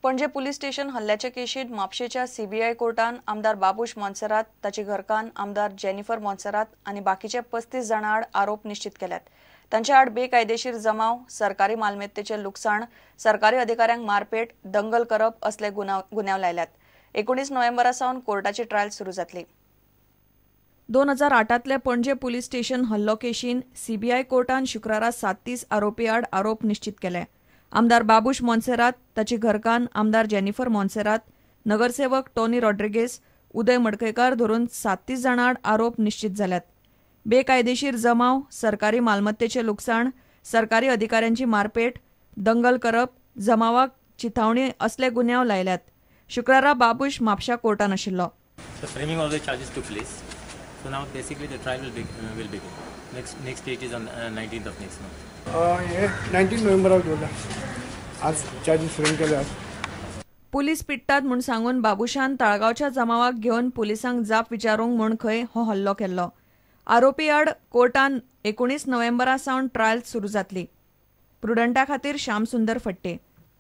पणजे police station हल्ल्याच्या केशीत म्हापशेच्या CBI कोर्टान आमदार बाबूश मोन्सेरात, ताची घरकान्न आमदार जेनिफर मोन्सेरात आणि बाकीचे 35 जाणां आड आरोप निश्चित केल्यात। तांच्या आड बेकायदेशीर जमाव, सरकारी मालमत्तेचे लुकसाण, सरकारी अधिकाऱ्यांक मारपेट, दंगल करप असले गुन्यांव लायल्यात। 19 नोव्हेंबरा सावन कोर्टाची ट्रायल सुरू जातली। 2008तले पणजे पुलीस स्टेशन हल्लो केशीन सीबीआय कोर्टान शुक्रारा 37 आरोपी आड आरोप निश्चित केले। आमदार बाबूश मोन्सेरात, ताची घरकान्न आमदार जेनिफर मोन्सेरात, नगरसेवक टोनी रॉड्रिगेज, उदय मडकयकार धरून 37 जाणां आड आरोप निश्चित जाल्यात। बेकायदेशीर जमाव, सरकारी मालमत्तेचे लुकसाण, सरकारी अधिकाऱ्यांची मारपेट, दंगल करप, जमावाक चिथावणी असले गुन्यांव लायल्यात। शुक्रारा बाबूश म्हापशा कोर्टान आशिल्लो। The framing of the charges took place. So now basically the trial will begin. Next date is on 19th of next month. 19 नोव्हेंबराक दवरला। आज चार्जेस फ्रेम केले। पुलीस पिट्टात म्हूण सांगून बाबूशान ताळगांवच्या जमावाक घेवन पुलिसांक जाप विचारूंक म्हूण खंय हो हल्लो केल्लो। आरोपी आड कोर्टान 19 नोव्हेंबरा सावन ट्रायल सुरू जातली। प्रुडंटा खातीर श्याम सुंदर फट्टे।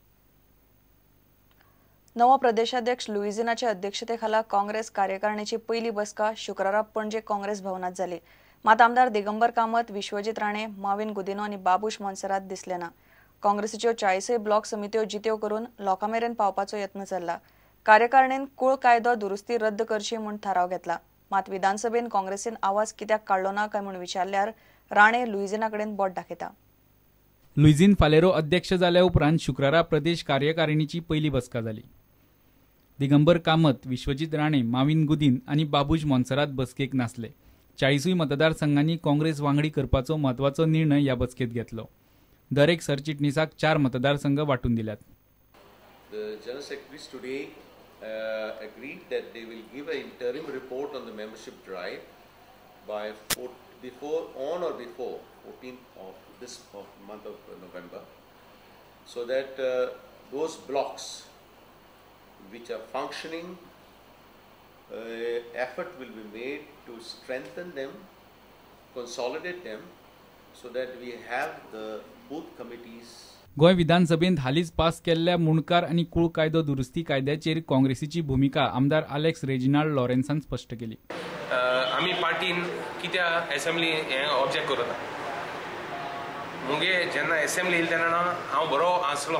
नवो प्रदेशाध्यक्ष लुइजिनाच्या अध्यक्षतेखाला काँग्रेस कार्यकारिणीची पहिली बसका शुक्रारा पणजे काँग्रेस भवनात जाली। मात आमदार दिगंबर कामत, विश्वजीत राणे, माविन गुदिनो आणि बाबूश मोन्सेरात दिसले ना। काँग्रेसीच्यो 40 ब्लॉक समित्यो जित्यो करून लोकांमेरेन पावपाचो यत्न चल्ला। कार्यकारिणीन कुळ कायदो दुरुस्ती रद्द करची म्हूण थाराव घेतला। मात विधानसभेन काँग्रेसीन आवाज कित्याक काडलो ना काय म्हूण विचारल्यार राणे लुइजिनाकडेन बोट दाखयता। लुइजिन फालेरो अध्यक्ष जाल्या उपरांत शुक्रारा प्रदेश कार्यकारिणीची पहिली बसका जाली। दिगंबर कामत, विश्वजीत राणे, माविन गुदिन आणि बाबूश मोन्सेरात बसकेक नासले। 40 मतदारसंघांनी काँग्रेस वांगडी करपाचो महत्वाचो निर्णय ह्या बसकेत घेतलो। दर एक सरचिटणीसाक 4 मतदारसंघ वाटून दिल्यात। The General Secretaries today agreed that they will give an interim report on the membership drive by on or before 14th of this month of November, so that those blocks which are functioning, effort will be made to strengthen them, consolidate them, so that we have the booth committees. गोय विधानसभेत हालीच pass केल्ल्या मुणकार आणि कुळ कायदो दुरुस्ती कायद्याचेर काँग्रेसीची भूमिका आमदार Alex Reginald लॉरेन्सान स्पष्ट केली। आम्ही पार्टीन कित्या असेंब्ली ऑब्जेक्ट करता मुगे जेन्ना असेंब्ली येयली तेन्ना हांव बरो आसलो।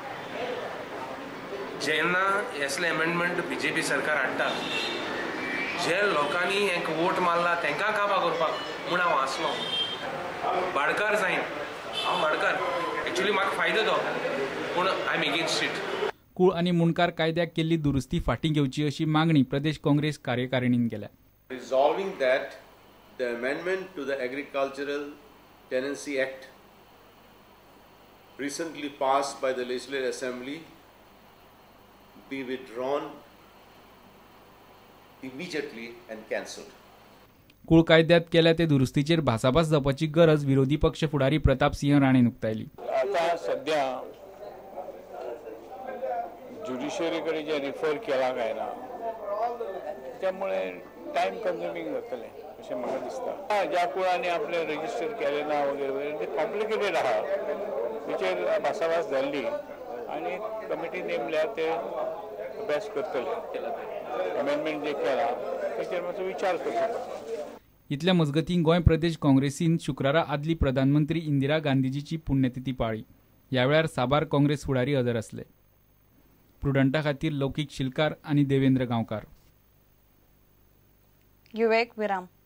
जेन्ना असले अमेंडमेंट बीजेपी सरकार हाडटा जे लोकांनी एक वोट मारला तांकां काबां करपाक म्हूण हांव आसलो। भाडकार जायन हांव भाडकार एक्चुअली म्हाका फायदो तो पूण आय एम एगेन्स्ट इट। कुळ आणि मुणकार कायद्याक केल्ली दुरुस्ती फाटी घेवची अशी मागणी प्रदेश काँग्रेस कार्यकारिणीन केल्या। Resolving that the amendment to the Agricultural Tenancy Act recently passed by the Legislative Assembly be withdrawn immediately and cancelled. कुळ कायद्यात केल्या ते दुरुस्तीचेर भासाभास जावपाची गरज विरोधी पक्ष फुडारी प्रताप सिंह राणेन उक्तायली। आता सध्या ज्युडिशियरी कडे जे रिफर केला काय ना त्यामुळे टाइम कन्झ्युमिंग जातले अशें म्हाका दिसता। ज्या कुळांनी आपले रजिस्टर केले ना वगैरे ते कॉम्प्लिकेटेड आहा तेचेर भासाभास जाल्ली आणि कमिटी नेमल्या ते अभ्यास करतले। अमेंडमेंट जे केला तेचेर मातसो विचार करचो। इतल्या मजगतीं गोंय प्रदेश काँग्रेसीन शुक्रारा आदली प्रधानमंत्री इंदिरा गांधीजीची पुण्यतिथी पाळी। ह्या वेळार साबार काँग्रेस फुडारी हजर आसले। प्रुडंटा खातीर लौकीक शिलकार आणि देवेंद्र गांवकार। युवेक विराम।